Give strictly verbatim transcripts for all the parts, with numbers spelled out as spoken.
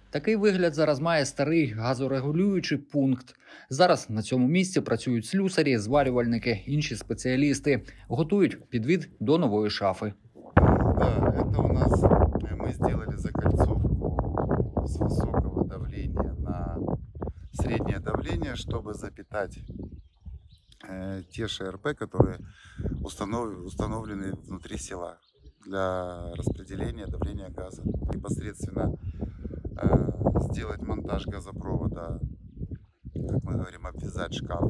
Такий вигляд зараз має старий газорегулюючий пункт. Зараз на цьому місці працюють слюсарі, зварювальники, інші спеціалісти. Готують підвід до нової шафи. Да, это у нас мы сделали закольцовку с высокого давления на среднее давление, чтобы запитать э, те ШРП, которые установ, установлены внутри села для распределения давления газа. Непосредственно э, сделать монтаж газопровода, как мы говорим, обвязать шкаф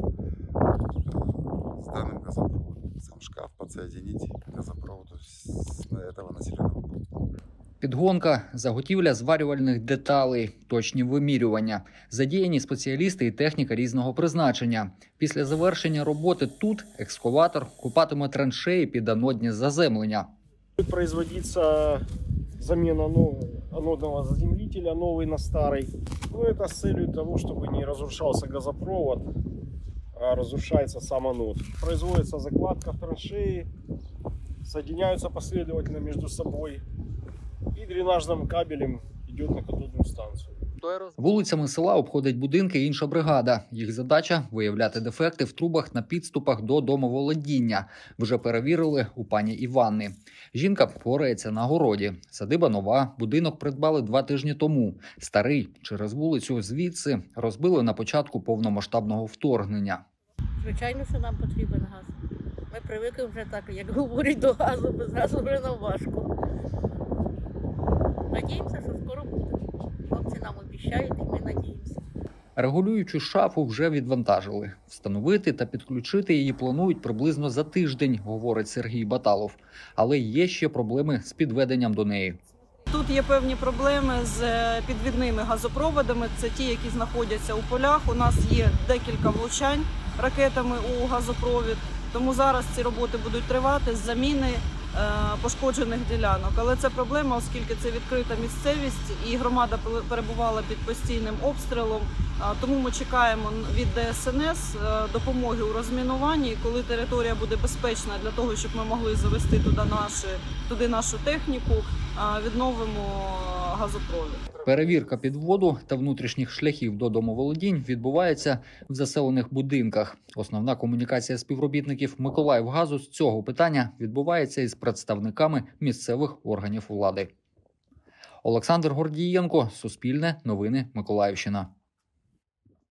э, с данным газопроводом. Сам шкаф подсоединить к газопроводу с этого населенного пункта. Підгонка, заготівля зварювальних деталей, точні вимірювання. Задіяні спеціалісти і техніка різного призначення. Після завершення роботи тут екскаватор копатиме траншеї під анодні заземлення. Будет производиться замена ну, анодного заземлителя, новый на старый. Ну, это с целью того, чтобы не разрушался газопровод, а разрушается сам анод. Производится закладка в траншеи, соединяются последовательно между собой и дренажным кабелем идет на катодную станцию. Вулицями села обходить будинки інша бригада. Їх задача – виявляти дефекти в трубах на підступах до домоволодіння. Вже перевірили у пані Іванни. Жінка впорається на городі. Садиба нова, будинок придбали два тижні тому. Старий через вулицю звідси розбили на початку повномасштабного вторгнення. Звичайно, що нам потрібен газ. Ми привикли вже так, як говорять, до газу, без газу вже нам важко. Надіємося, що скоро буде. Хлопці нам обіцяють, і ми надіємося. Регулюючу шафу вже відвантажили. Встановити та підключити її планують приблизно за тиждень, говорить Сергій Баталов. Але є ще проблеми з підведенням до неї. Тут є певні проблеми з підвідними газопроводами. Це ті, які знаходяться у полях. У нас є декілька влучань ракетами у газопровід. Тому зараз ці роботи будуть тривати з заміни пошкоджених ділянок. Але це проблема, оскільки це відкрита місцевість і громада перебувала під постійним обстрілом. Тому ми чекаємо від Де Ес Ен Ес допомоги у розмінуванні. І коли територія буде безпечна для того, щоб ми могли завести туди, наші, туди нашу техніку, відновимо газопровід. Перевірка підводу та внутрішніх шляхів до домоволодінь відбувається в заселених будинках. Основна комунікація співробітників Миколаївгазу з цього питання відбувається із представниками місцевих органів влади. Олександр Гордієнко, Суспільне, Новини, Миколаївщина.